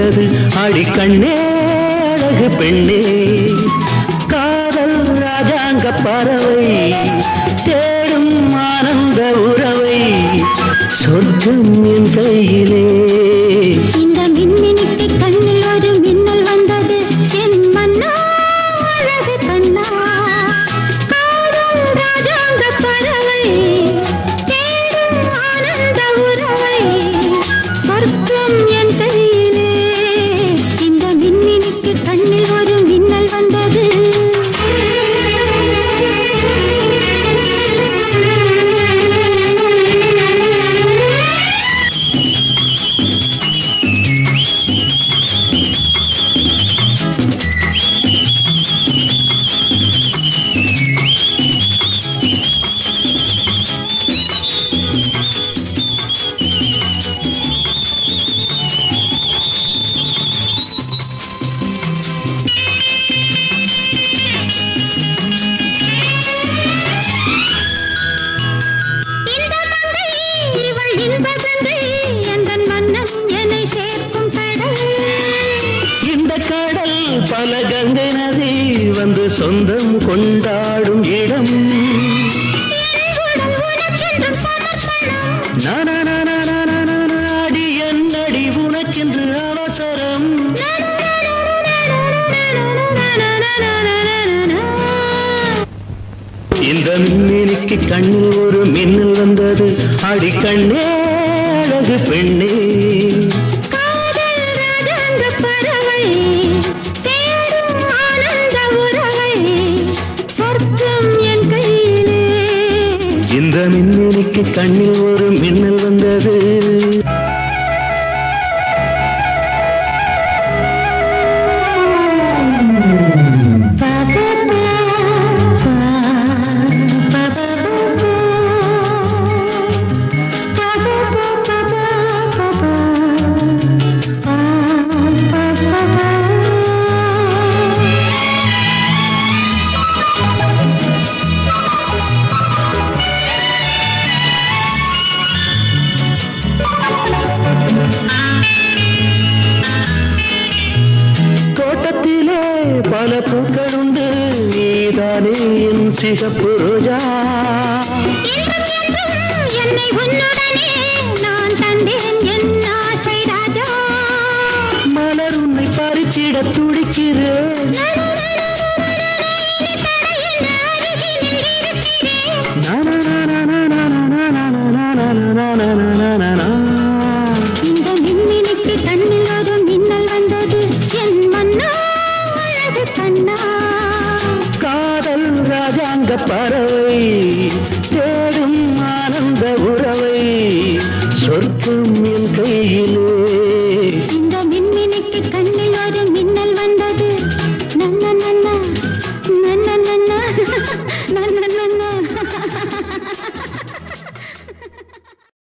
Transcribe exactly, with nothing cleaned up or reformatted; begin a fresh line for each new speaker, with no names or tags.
வந்தது அடிக்கண்ணே அழகு பெண்ணே காதல் ராஜாங்க பறவை தேடும் ஆனந்த உறவை சொர்க்கம் என் கையிலே
இந்த மின்மினிக்கு கண்ணில் ஒரு மின்னல் வந்தது என் மன்னா அழகு கண்ணா காதல் ராஜாங்க பறவை தேடும் ஆனந்த உறவை சொர்க்கம் என் கையிலே இந்த மின்மினிக்கு கண்ணில் ஒரு மின்னல் வந்தது
பல கங்கை நதி வந்து சொந்தம் கொண்டாடும் இடம் நாடி என்னடி உனக்கென்று அவசரம் இந்த மின்மினிக்கு கண்ணில் ஒரு மின்னல் வந்தது அடிக்கண்ணே அழகு பெண்ணே இந்த மின்மினிக்கு கண்ணில் ஒரு மின்னல் வந்தது பல பூக்களுண்டு நீதானே என் சிகப்பு ரோஜா
என்னை உன்னுடனே நான் தந்தேன் என் ஆசை ராஜா
மலர் உன்னை பறிச்சிட துடிக்கிறேன்
இந்த மின்மினிக்கு கண்ணில் ஒரு மின்னல் வந்தது என் மன்னா
காதல் ராஜாங்க பறவை